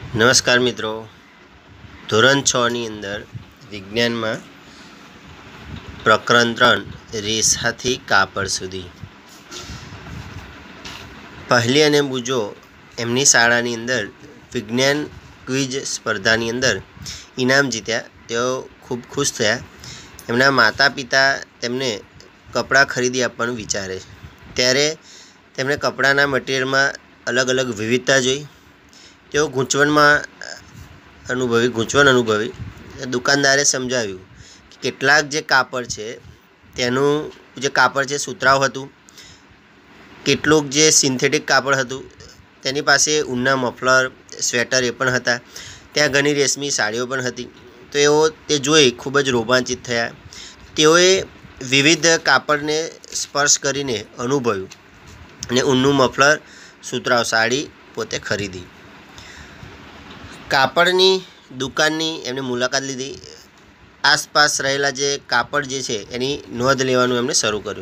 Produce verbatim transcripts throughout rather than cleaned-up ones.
નમસ્કાર મિત્રો, ધોરણ છ ની અંદર વિજ્ઞાનમાં પ્રકરણ ત્રણ રેસાથી કાપડ સુધી પહેલી અને બુજો એમની શાળાની અંદર વિજ્ઞાન ક્વિઝ સ્પર્ધાની અંદર ઇનામ જીત્યા. તેઓ ખૂબ ખુશ થયા. એમના માતા પિતા તેમને કપડાં ખરીદી આપવાનું વિચારે છે. ત્યારે તેમણે કપડાના મટીરિયલમાં અલગ અલગ વિવિધતા જોઈ. તેઓ ગૂંચવણમાં અનુભવી ગૂંચવણ અનુભવી દુકાનદારે સમજાવ્યું કે કેટલાક જે કાપડ છે તેનું જે કાપડ છે સુતરાઉ હતું, કેટલુંક જે સિન્થેટિક કાપડ હતું તેની પાસે ઊનના મફલર, સ્વેટર એ પણ હતા. ત્યાં ઘણી રેશમી સાડીઓ પણ હતી. તો એઓ તે જોઈ ખૂબ જ રોમાંચિત થયા. તેઓએ વિવિધ કાપડને સ્પર્શ કરીને અનુભવ્યું અને ઊનનું મફલર, સુતરાઉ સાડી પોતે ખરીદી. કાપડની દુકાનની એમણે મુલાકાત લીધી. આસપાસ રહેલા જે કાપડ જે છે એની નોંધ લેવાનું એમણે શરૂ કર્યું.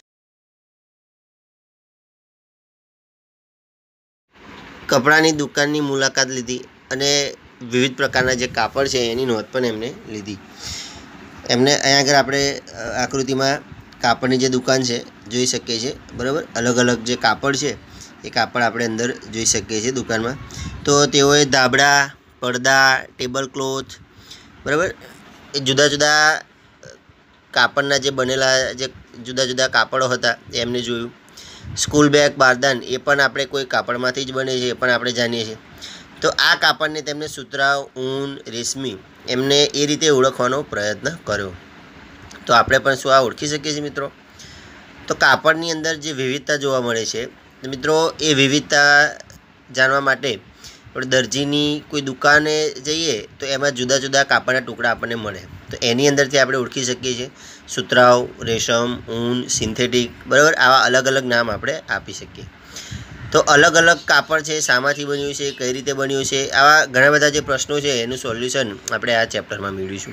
કપડાની દુકાનની મુલાકાત લીધી અને વિવિધ પ્રકારના જે કાપડ છે એની નોંધ પણ એમણે લીધી. એમને અહીંયા આગળ આપણે આકૃતિમાં કાપડની જે દુકાન છે જોઈ શકીએ છીએ, બરાબર. અલગ અલગ જે કાપડ છે એ કાપડ આપણે અંદર જોઈ શકીએ છીએ દુકાનમાં. તો તેઓએ ધાબળા, પડદા, ટેબલ ક્લોથ, બરાબર, એ જુદા જુદા કાપડના જે બનેલા જે જુદા જુદા કાપડો હતા એ એમને જોયું. સ્કૂલ બેગ, બારદાન એ પણ આપણે કોઈ કાપડમાંથી જ બને છે એ પણ આપણે જાણીએ છીએ. તો આ કાપડને તેમને સુતરાઉ, ઊન, રેશમી એમને એ રીતે ઓળખવાનો પ્રયત્ન કર્યો. તો આપણે પણ શું આ ઓળખી શકીએ છીએ મિત્રો? તો કાપડની અંદર જે વિવિધતા જોવા મળે છે મિત્રો, એ વિવિધતા જાણવા માટે આપણે દરજીની કોઈ દુકાને જઈએ તો એમાં જુદા જુદા કાપડના ટુકડા આપણને મળે. તો એની અંદરથી આપણે ઓળખી શકીએ છીએ સુતરાઉ, રેશમ, ઊન, સિન્થેટિક, બરાબર. આવા અલગ અલગ નામ આપણે આપી શકીએ. તો અલગ અલગ કાપડ છે શામાંથી બન્યું છે, કઈ રીતે બન્યું છે, આવા ઘણા બધા જે પ્રશ્નો છે એનું સોલ્યુશન આપણે આ ચેપ્ટરમાં મેળવીશું.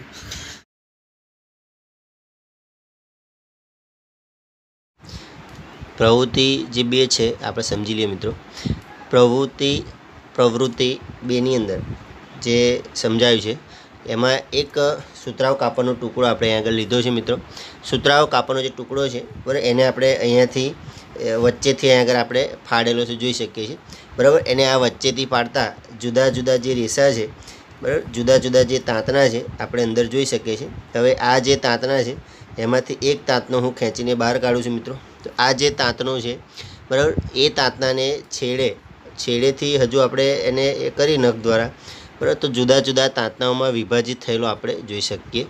પ્રવૃત્તિ જે બે છે આપણે સમજી લઈએ મિત્રો. પ્રવૃત્તિ પ્રવૃત્તિ બેની અંદર જે સમજાયું છે એમાં એક સુતરાઉ કાપડનો ટુકડો આપણે અહીં આગળ લીધો છે મિત્રો. સુતરાઉ કાપડનો જે ટુકડો છે, બરાબર, એને આપણે અહીંયાથી વચ્ચેથી અહીં આગળ આપણે ફાડેલો છે જોઈ શકીએ છીએ, બરાબર. એને આ વચ્ચેથી પાડતા જુદા જુદા જે રેસા છે, બરાબર, જુદા જુદા જે તાંતણા છે આપણે અંદર જોઈ શકીએ છીએ. હવે આ જે તાંતણા છે એમાંથી એક તાંતનો હું ખેંચીને બહાર કાઢું છું મિત્રો. તો આ જે તાંતણો છે, બરાબર, એ તાંતણાને છેડે છેડેથી હજુ આપણે એને એ કરી નખ દ્વારા, બરાબર, તો જુદા જુદા તાંતણાઓમાં વિભાજિત થયેલો આપણે જોઈ શકીએ.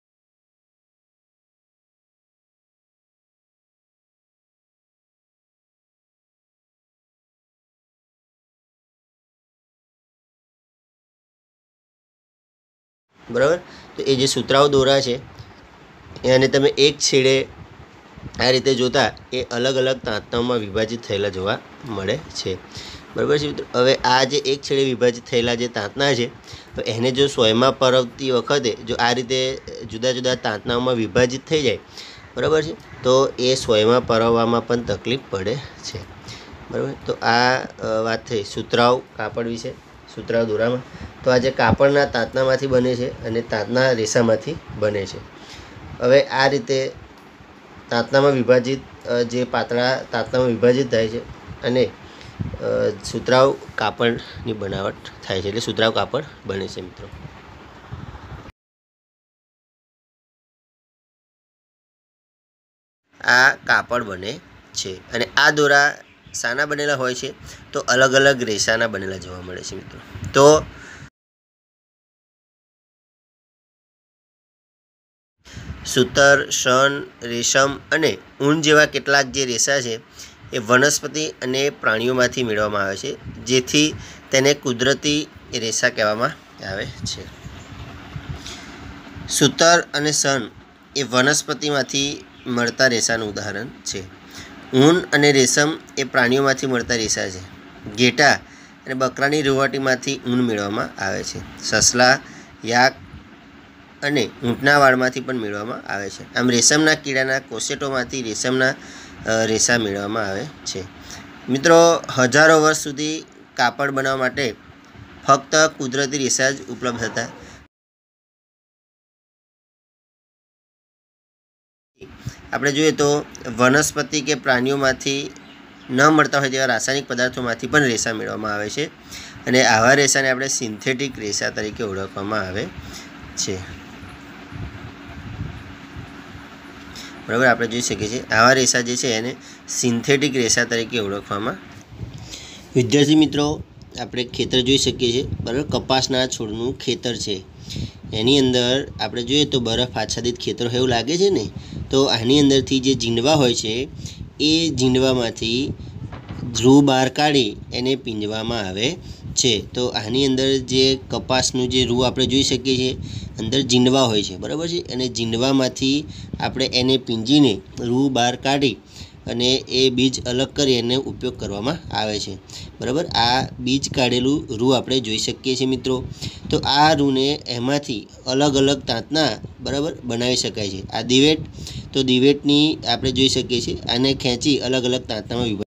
બરાબર. તો એ જે સુતરાઉ દોરા છે એને તમે એક છેડે આ રીતે જોતા એ અલગ અલગ તાંતણાઓમાં વિભાજિત થયેલા જોવા મળે છે, બરાબર છે મિત્રો. હવે આ જે એક છેડે વિભાજિત થયેલા જે તાંતણા છે તો એને જો સોયમાં પરવતી વખતે જો આ રીતે જુદા જુદા તાંતણાઓમાં વિભાજિત થઈ જાય, બરાબર છે, તો એ સોયમાં પરવવામાં પણ તકલીફ પડે છે, બરાબર. તો આ વાત થઈ સુતરાઉ કાપડ વિશે, સુતરાઉ દોરામાં. તો આ જે કાપડના તાંતણામાંથી બને છે અને તાંતણા રેસામાંથી બને છે. હવે આ રીતે તાંતણામાં વિભાજિત જે પાતળા તાંતણામાં વિભાજિત થાય છે અને સુતરાઉ કાપડની બનાવટ થાય છે, એટલે સુતરાઉ કાપડ બને છે મિત્રો. આ કાપડ બને છે અને આ દોરા શાના બનેલા હોય છે? તો અલગ અલગ રેસાના બનેલા જોવા મળે છે મિત્રો. તો સૂતર, શણ, રેશમ અને ઊન જેવા કેટલાક જે રેસા છે એ વનસ્પતિ અને પ્રાણીઓમાંથી મેળવવામાં આવે છે, જેથી તેને કુદરતી રેસા કહેવામાં આવે છે. સૂતર અને શણ એ વનસ્પતિમાંથી મળતા રેસાનું ઉદાહરણ છે. ઊન અને રેશમ એ પ્રાણીઓમાંથી મળતા રેસા છે. ઘેટાં અને બકરાની રૂંવાટીમાંથી ઊન મેળવવામાં આવે છે. સસલા, યાક અને ઊંટના વાળમાંથી પણ મેળવવામાં આવે છે. આમ રેશમના કીડાના કોશેટોમાંથી રેશમના રેસા મેળવવામાં આવે છે મિત્રો. હજારો વર્ષ સુધી કાપડ બનાવવા માટે ફક્ત કુદરતી રેસા જ ઉપલબ્ધ હતા. આપણે જોઈએ તો વનસ્પતિ કે પ્રાણીઓમાંથી ન મળતા હોય તેવા રાસાયણિક પદાર્થોમાંથી પણ રેસા મેળવવામાં આવે છે અને આવા રેસાને આપણે સિન્થેટિક રેસા તરીકે ઓળખવામાં આવે છે. બરાબર, આપણે જોઈ શકીએ છીએ આવા રેસા જે છે એને સિન્થેટિક રેસા તરીકે ઓળખવામાં. વિદ્યાર્થી મિત્રો, આપણે ખેતર જોઈ શકીએ છીએ. બરાબર, કપાસના છોડનું ખેતર છે. એની અંદર આપણે જોઈએ તો બરફ આચ્છાદિત ખેતર એવું લાગે છે ને, તો આની અંદરથી જે ઝીંડવા હોય છે એ ઝીંડવામાંથી ધ્રુવ બહાર કાઢી એને પીંજવામાં આવે છે. તો આની અંદર જે કપાસનું જે રૂ આપણે જોઈ શકીએ છીએ, અંદર ઝીંડવા હોય છે. બરાબર છે, અને ઝીંડવામાંથી આપણે એને પીંજીને રૂ બહાર કાઢી અને એ બીજ અલગ કરી એને ઉપયોગ કરવામાં આવે છે. બરાબર, આ બીજ કાઢેલું રૂ આપણે જોઈ શકીએ છીએ મિત્રો. તો આ રૂને એમાંથી અલગ અલગ તાંતના બરાબર બનાવી શકાય છે. આ દિવેટ, તો દિવેટની આપણે જોઈ શકીએ છીએ આને ખેંચી અલગ અલગ તાંતનામાં વિભાજિત